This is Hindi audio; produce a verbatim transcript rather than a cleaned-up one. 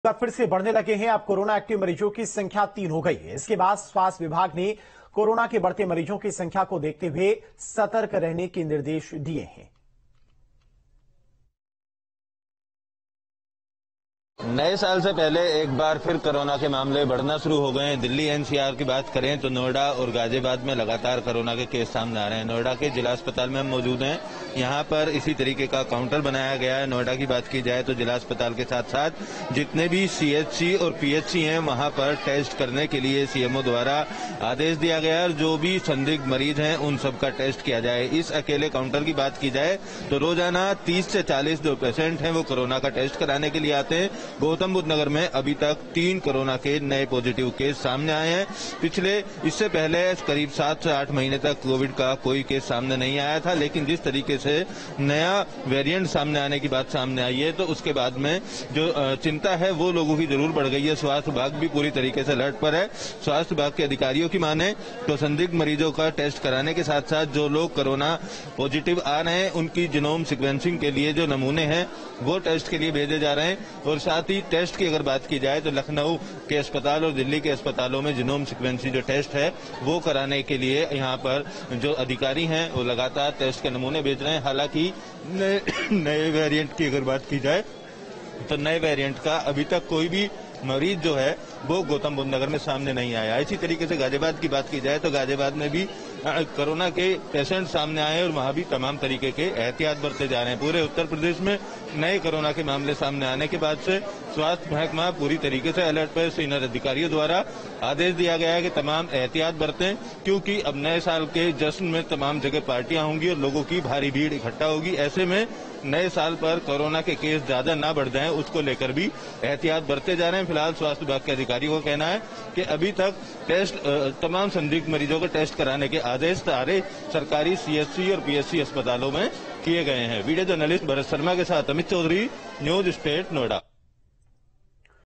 बार फिर से बढ़ने लगे हैं। अब कोरोना एक्टिव मरीजों की संख्या तीन हो गई है। इसके बाद स्वास्थ्य विभाग ने कोरोना के बढ़ते मरीजों की संख्या को देखते हुए सतर्क रहने के निर्देश दिए हैं। नए साल से पहले एक बार फिर कोरोना के मामले बढ़ना शुरू हो गए हैं। दिल्ली एनसीआर की बात करें तो नोएडा और गाजियाबाद में लगातार कोरोना के केस सामने आ रहे हैं। नोएडा के जिला अस्पताल में हम मौजूद हैं। यहाँ पर इसी तरीके का काउंटर बनाया गया है। नोएडा की बात की जाए तो जिला अस्पताल के साथ साथ जितने भी सीएचसी और पीएचसी हैं वहाँ पर टेस्ट करने के लिए सीएमओ द्वारा आदेश दिया गया है और जो भी संदिग्ध मरीज हैं उन सबका टेस्ट किया जाए। इस अकेले काउंटर की बात की जाए तो रोजाना तीस से चालीस जो पेशेंट हैं वो कोरोना का टेस्ट कराने के लिए आते हैं। गौतम बुद्ध नगर में अभी तक तीन कोरोना के नए पॉजिटिव केस सामने आए हैं। पिछले इससे पहले करीब सात से आठ महीने तक कोविड का कोई केस सामने नहीं आया था, लेकिन जिस तरीके से नया वेरिएंट सामने आने की बात सामने आई है तो उसके बाद में जो चिंता है वो लोगों की जरूर बढ़ गई है। स्वास्थ्य विभाग भी पूरी तरीके से अलर्ट पर है। स्वास्थ्य विभाग के अधिकारियों की माने तो संदिग्ध मरीजों का टेस्ट कराने के साथ साथ जो लोग कोरोना पॉजिटिव आ रहे हैं उनकी जीनोम सीक्वेंसिंग के लिए जो नमूने हैं वो टेस्ट के लिए भेजे जा रहे हैं। और साथ ही टेस्ट की अगर बात की जाए तो लखनऊ के अस्पताल और दिल्ली के अस्पतालों में जीनोम सीक्वेंसिंग जो टेस्ट है वो कराने के लिए यहाँ पर जो अधिकारी हैं वो लगातार टेस्ट के नमूने भेज रहे हैं। हालांकि नए वेरिएंट की अगर बात की जाए तो नए वेरिएंट का अभी तक कोई भी मरीज जो है वो गौतम बुद्ध नगर में सामने नहीं आया। इसी तरीके से गाजियाबाद की बात की जाए तो गाजियाबाद में भी कोरोना के पेशेंट सामने आए और वहां भी तमाम तरीके के एहतियात बरते जा रहे हैं। पूरे उत्तर प्रदेश में नए कोरोना के मामले सामने आने के बाद से स्वास्थ्य महकमा पूरी तरीके से अलर्ट पर। सीनियर अधिकारियों द्वारा आदेश दिया गया है कि तमाम एहतियात बरतें, क्योंकि अब नए साल के जश्न में तमाम जगह पार्टियां होंगी और लोगों की भारी भीड़ इकट्ठा होगी। ऐसे में नए साल पर कोरोना के केस ज्यादा ना बढ़ जाएं उसको लेकर भी एहतियात बरते जा रहे हैं। फिलहाल स्वास्थ्य विभाग के अधिकारियों का कहना है कि अभी तक टेस्ट तमाम संदिग्ध मरीजों के टेस्ट कराने के आदेश सारे सरकारी सीएचसी और पीएचसी अस्पतालों में किए गए हैं। वीडियो जर्नलिस्ट भरत शर्मा के साथ अमित चौधरी, न्यूज स्टेट, नोएडा।